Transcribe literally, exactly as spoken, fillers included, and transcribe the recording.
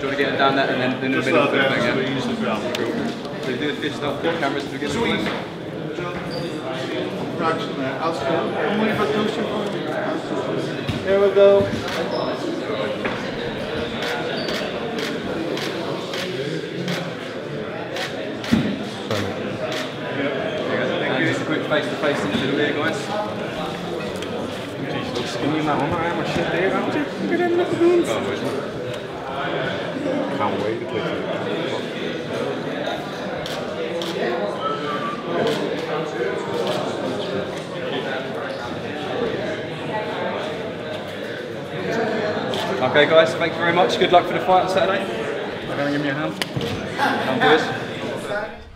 you want to get it down that and then in the Just middle like of the that, thing, so we yeah? use the ground. So you do the fish stuff, put cameras to begin Sweet. with. Fraction there. I'll still. How many for two? There we go. Thank you. Just a quick face-to-face into the rear, guys. Skinny man, I'm not how much shit there, aren't you? Look at them little goons. Oh, where's Can't wait to play it. Okay guys, thank you very much. Good luck for the fight on Saturday. I'm going to give me a hand. Come do this.